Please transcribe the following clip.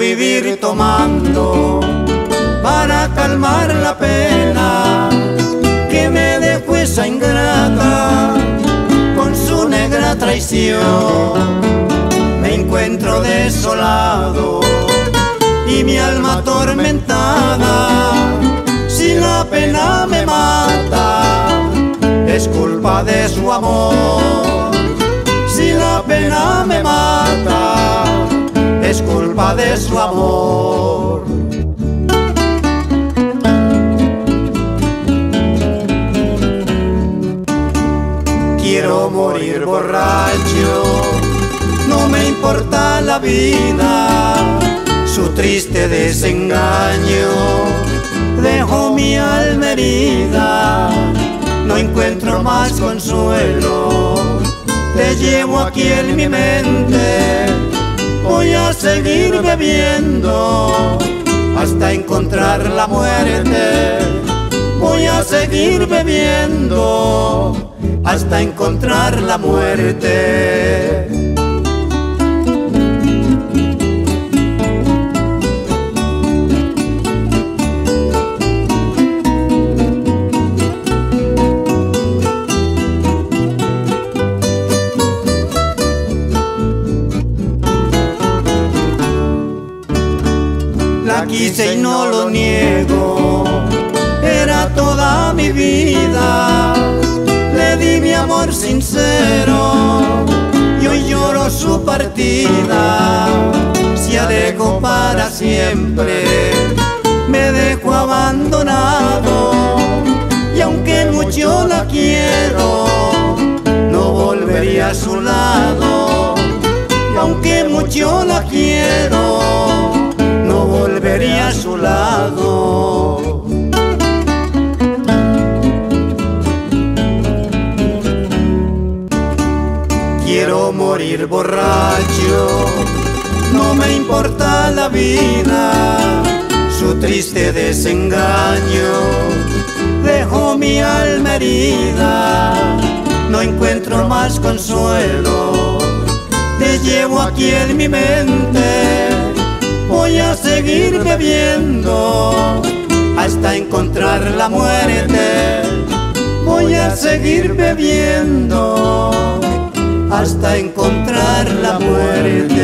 vivir tomando para calmar la pena que me dejó esa ingrata con su negra traición. Me encuentro desolado y mi alma atormentada. Si la pena me mata, es culpa de su amor. Si la pena me mata, es culpa de su amor. Quiero morir borracho, no me importa la vida. Su triste desengaño dejó mi alma herida. No encuentro más consuelo, te llevo aquí en mi mente. Voy a seguir bebiendo hasta encontrar la muerte. Voy a seguir bebiendo hasta encontrar la muerte. La quise y no lo niego, era toda mi vida. Le di mi amor sincero y hoy lloro su partida. Se alejó para siempre, me dejó abandonado. Y aunque mucho la quiero, no volvería a su lado. Y aunque mucho la quiero, no volvería a su lado. Quiero morir borracho, no me importa la vida. Su triste desengaño dejó mi alma herida. No encuentro más consuelo, te llevo aquí en mi mente. Voy a seguir bebiendo hasta encontrar la muerte. Voy a seguir bebiendo hasta encontrar la muerte.